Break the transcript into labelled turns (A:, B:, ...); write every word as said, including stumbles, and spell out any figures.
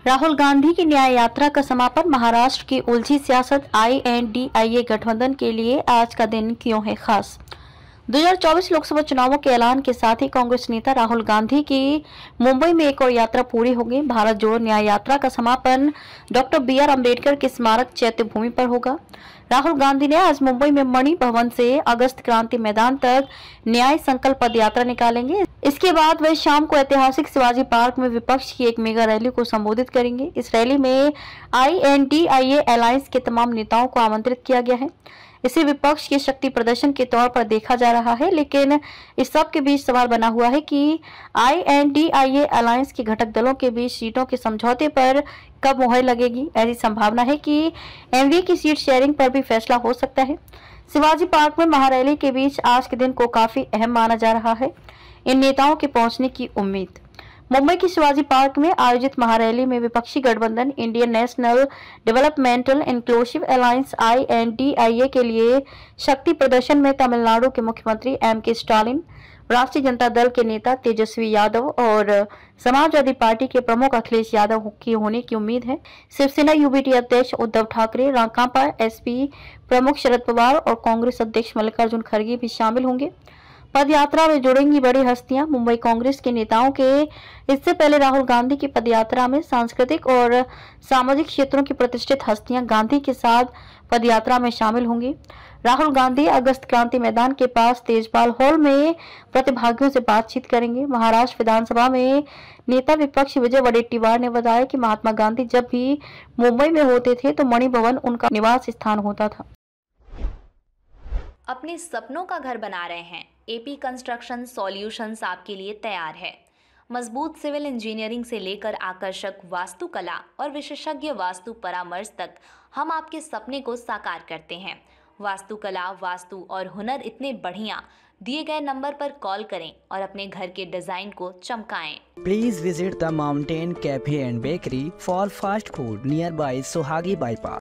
A: राहुल गांधी की न्याय यात्रा का समापन। महाराष्ट्र की उलझी सियासत, आई एन डी आई ए गठबंधन के लिए आज का दिन क्यों है खास। दो हज़ार चौबीस लोकसभा चुनावों के ऐलान के साथ ही कांग्रेस नेता राहुल गांधी की मुंबई में एक और यात्रा पूरी हो गई। भारत जोड़ो न्याय यात्रा का समापन डॉक्टर बी आर अम्बेडकर के स्मारक चैत्य भूमि पर होगा। राहुल गांधी ने आज मुंबई में मणि भवन से अगस्त क्रांति मैदान तक न्याय संकल्प पद यात्रा निकालेंगे। इसके बाद वे शाम को ऐतिहासिक शिवाजी पार्क में विपक्ष की एक मेगा रैली को संबोधित करेंगे। इस रैली में I N D I A alliance के तमाम नेताओं को आमंत्रित किया गया है। इसे विपक्ष के शक्ति प्रदर्शन के तौर पर देखा जा रहा है, लेकिन इस सब के बीच सवाल बना हुआ है कि I N D I A alliance के घटक दलों के बीच सीटों के समझौते पर कब मुहर लगेगी। ऐसी संभावना है कि एम वी की सीट शेयरिंग पर भी फैसला हो सकता है। शिवाजी पार्क में महारैली के बीच आज के दिन को काफी अहम माना जा रहा है। इन नेताओं के पहुंचने की उम्मीद। मुंबई के शिवाजी पार्क में आयोजित महारैली में विपक्षी गठबंधन Indian National Developmental Inclusive Alliance I N D I A के लिए शक्ति प्रदर्शन में तमिलनाडु के मुख्यमंत्री एम के स्टालिन, राष्ट्रीय जनता दल के नेता तेजस्वी यादव और समाजवादी पार्टी के प्रमुख अखिलेश यादव की होने की उम्मीद है। शिवसेना यू बी टी अध्यक्ष उद्धव ठाकरे, राकांपा एस पी प्रमुख शरद पवार और कांग्रेस अध्यक्ष मल्लिकार्जुन खड़गे भी शामिल होंगे। पदयात्रा में जुड़ेंगी बड़ी हस्तियां। मुंबई कांग्रेस के नेताओं के इससे पहले राहुल गांधी की पदयात्रा में सांस्कृतिक और सामाजिक क्षेत्रों की प्रतिष्ठित हस्तियां गांधी के साथ पदयात्रा में शामिल होंगी। राहुल गांधी अगस्त क्रांति मैदान के पास तेजपाल हॉल में प्रतिभागियों से बातचीत करेंगे। महाराष्ट्र विधानसभा में नेता विपक्ष विजय वडेट्टीवार ने बताया कि महात्मा गांधी जब भी मुंबई में होते थे तो मणि भवन उनका निवास स्थान होता था।
B: अपने सपनों का घर बना रहे हैं? ए पी कंस्ट्रक्शन सॉल्यूशंस आपके लिए तैयार है। मजबूत सिविल इंजीनियरिंग से लेकर आकर्षक वास्तुकला और विशेषज्ञ वास्तु परामर्श तक हम आपके सपने को साकार करते हैं। वास्तुकला, वास्तु और हुनर इतने बढ़िया। दिए गए नंबर पर कॉल करें और अपने घर के डिजाइन को चमकाएं।
C: Please visit the mountain cafe and bakery for fast food near बाई सोहागी बाईपास।